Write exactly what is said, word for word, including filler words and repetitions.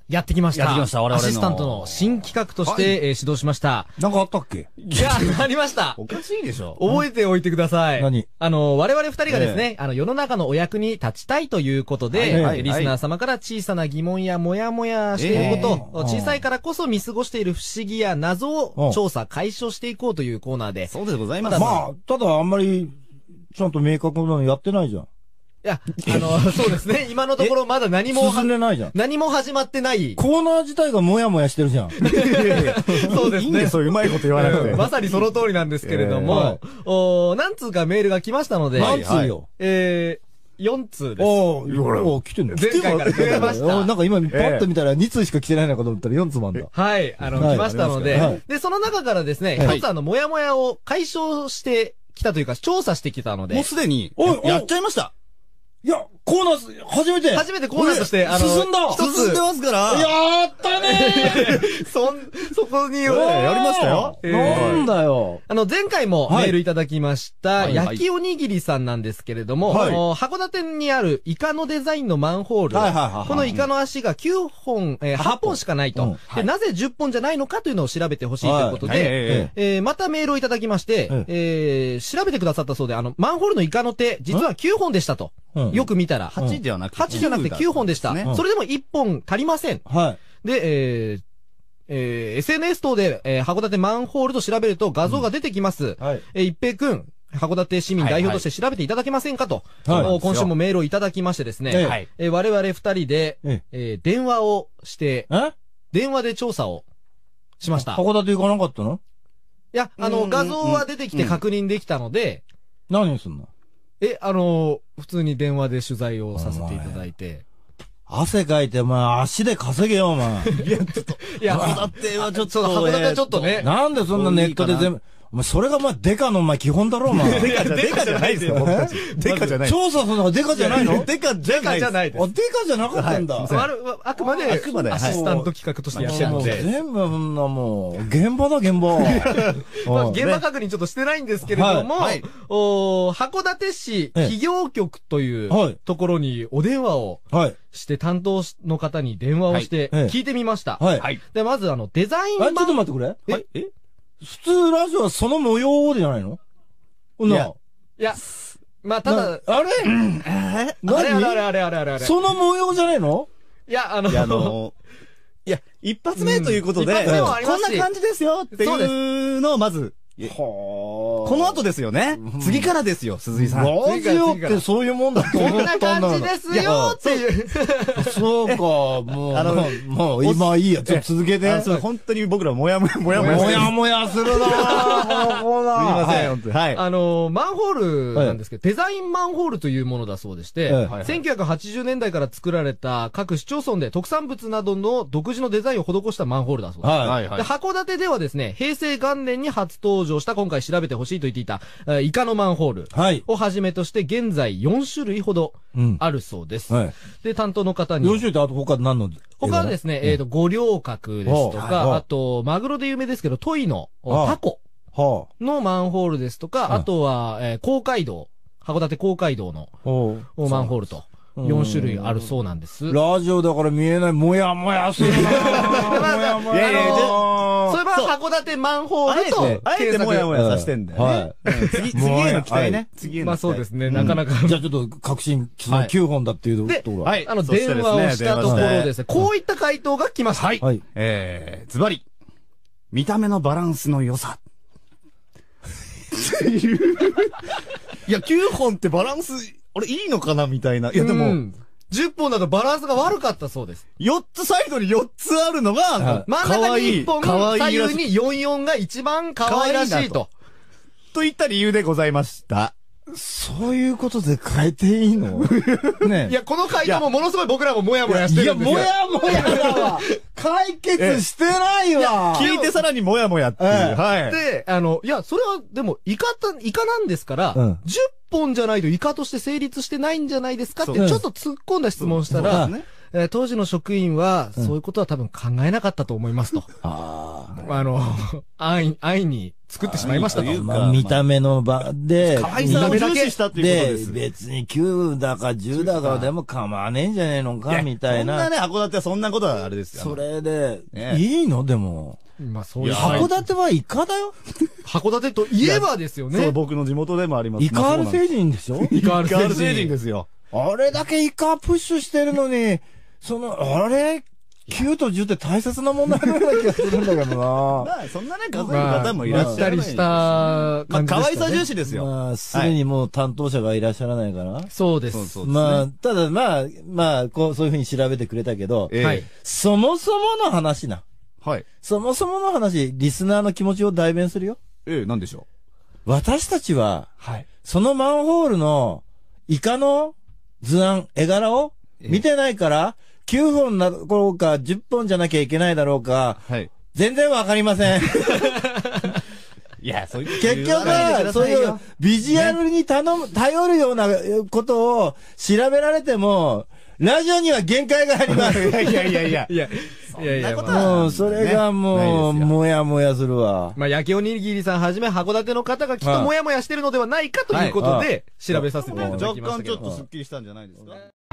やってきました。 やってきました、我々の。 アシスタントの新企画として、はい、えー、指導しました。 なんかあったっけ？ いや、ありました。 おかしいでしょ。 覚えておいてください。 何？ あの、我々二人がですね、えー、あの、世の中のお役に立ちたいということで、はいはい、リスナー様から小さな疑問やモヤモヤしていること、えー、小さいからこそ見過ごしている不思議や謎を調査、解消していこうというコーナーで。 そうでございます。 まあ、ただあんまり、ちゃんと明確なのやってないじゃん。 いや、あの、そうですね。今のところまだ何も、 進んでないじゃん。 何も始まってない。 コーナー自体がもやもやしてるじゃん。 そうですね。 いいんで、そういううまいこと言わなくて。 まさにその通りなんですけれども、えー、お何通かメールが来ましたので。 何通よ。 えー、よん通です。 おー、おー、来てんの？ 前回から来てました。 なんか今、パッと見たらに通しか来てないのかと思ったらよん通もあんだ。 はい、あの、来ましたので、で、その中からですね、一つあの、もやもやを解消してきたというか、調査してきたので。 もうすでに、やっちゃいました。 いや、コーナー、初めて初めてコーナーとして、あの、 進んだ進んでますからやったねーそん、そこに、 やりましたよなんだよあの、前回もメールいただきました、焼きおにぎりさんなんですけれども、函館にあるイカのデザインのマンホール、このイカの足がきゅうほん、えー、はっぽんしかないと。で、なぜじゅっぽんじゃないのかというのを調べてほしいということで、えー、またメールをいただきまして、えー、調べてくださったそうで、あの、マンホールのイカの手、実はきゅうほんでしたと。よく見たら。 はちではなくて。 はちじゃなくてきゅうほんでした。それでもいっぽん足りません。 はい。 で、えー、えー、エスエヌエス 等で、えー、函館マンホールと調べると画像が出てきます。はい。えー、一平くん、函館市民代表として調べていただけませんかと。はい。今週もメールをいただきましてですね。はい。えー、我々二人で、えー、電話をして、え電話で調査をしました。 函館行かなかったの？ いや、あの、画像は出てきて確認できたので、 何すんの？ え、あの、普通に電話で取材をさせていただいて。 汗かいて、お前、足で稼げよ、お前。 いや、ちょっと。いや、函館はちょっと。函館はちょっとね。 なんでそんなネットで全部。お前、それがまあ、デカのお前、基本だろ、お前。 デカじゃ、デカじゃないですよ、僕たち。デカじゃない。 調査するのがデカじゃないの？ デカじゃない。 デカじゃないです。 あ、デカじゃなかったんだ。 あくまで、あくまで、アシスタント企画としてやってるので。 全部、そんなもう、現場だ、現場。 現場確認ちょっとしてないんですけれども、函館市企業局というところにお電話をして担当の方に電話をして聞いてみました。はい。で、まずあの、デザイン。 あ、ちょっと待ってくれ。ええ普通ラジオはその模様じゃないの？ いや、いや、まあ、ただ、 あれあれあれあれあれあれあれあれ。 その模様じゃないの？ いや、あの、 いや、あの、いや、一発目ということで、こんな感じですよっていうのをまず、この後ですよね。次からですよ、鈴井さん。 ラジオってそういうもんだと思ったんだ。 こんな感じですよっていう。 そうか、もう、あの、もう今いいや、ちょっと続けて。 本当に僕らもやもや、もやもや。 もやもやするなぁ、このコーナー。 すみません、本当に。はい。 あの、マンホールなんですけど、デザインマンホールというものだそうでして、せんきゅうひゃくはちじゅうねんだいから作られた各市町村で特産物などの独自のデザインを施したマンホールだそうです。はいはい。で、函館ではですね、平成元年に初登場した今回調べてほしいと言っていた、イカのマンホールをはじめとして現在よんしゅるいほどあるそうです。はい、で、担当の方に。 よんしゅるいってあと他何の？ 他はですね、えっと、五稜郭ですとか、あと、マグロで有名ですけど、トイのタコのマンホールですとか、あとは、えー、公会道、函館公会道のマンホールと。よんしゅるいあるそうなんです。 ラジオだから見えない、もやもやするなぁ。もやもや。いやいや、 それは函館マンホールと、 あえてもやもやさせてんだよね。次、次への期待ね。次への期待。 まあそうですね、なかなか。 じゃあちょっと確信、きゅうほんだっていうところはい。あの、電話をしたところですね、こういった回答が来ました。はい。 えー、ズバリ。見た目のバランスの良さ。いや、きゅうほんってバランス、あれ、いいのかなみたいな。いや、でも、 じゅっぽんだとバランスが悪かったそうです。 よっつ、サイドによっつあるのが、 真ん中にいっぽん、左右によんよんが一番可愛らしいと。 といった理由でございました。 そういうことで変えていいのね。いや、この回答もものすごい僕らももやもやしてるんですよ。 いや、もやもやだわ。解決してないわ。 聞いてさらにもやもやっていう。はい。 で、あの、いや、それは、でも、イカた、イカなんですから、じゅっぽんじゃないとイカとして成立してないんじゃないですかって、ちょっと突っ込んだ質問したら、当時の職員は、そういうことは多分考えなかったと思いますと。あの、安易に作ってしまいましたというか。見た目の場で、 可愛さを重視したっていうことです。 で、別にきゅうだかじゅうだかでも構わねえんじゃねえのか、みたいな。 そんなね、函館はそんなことはあれですよ。 それで、いいのでも。 まあそういう。 函館はイカだよ。 函館といえばですよね。 そう、僕の地元でもあります。 イカール星人でしょイカール星人ですよ。 あれだけイカプッシュしてるのに、その、あれきゅうとじゅうって大切な問題のような気がするんだけどな。 まあ、そんなね、数える方もいらっしゃる。 まあ、した感じ。まあ、可愛さ重視ですよ。 まあ、すでにもう担当者がいらっしゃらないから。 そうです。 まあ、ただまあ、まあ、こう、そういうふうに調べてくれたけど、はい。そもそもの話な。 はい。 そもそもの話、リスナーの気持ちを代弁するよ。 ええ、なんでしょう。私たちは、はい。そのマンホールの、イカの図案、絵柄を見てないから、きゅうほんだろうか、じゅっぽんじゃなきゃいけないだろうか、はい。全然わかりません。 いや、そういう。 結局は、そういうビジュアルに頼む、頼るようなことを調べられても、ラジオには限界があります。 いやいやいやいや。 いや、いやいや、 もう、それがもう、もやもやするわ。 まあ、焼きおにぎりさんはじめ、函館の方がきっともやもやしてるのではないかということで、調べさせていただきました。 若干ちょっとスッキリしたんじゃないですか。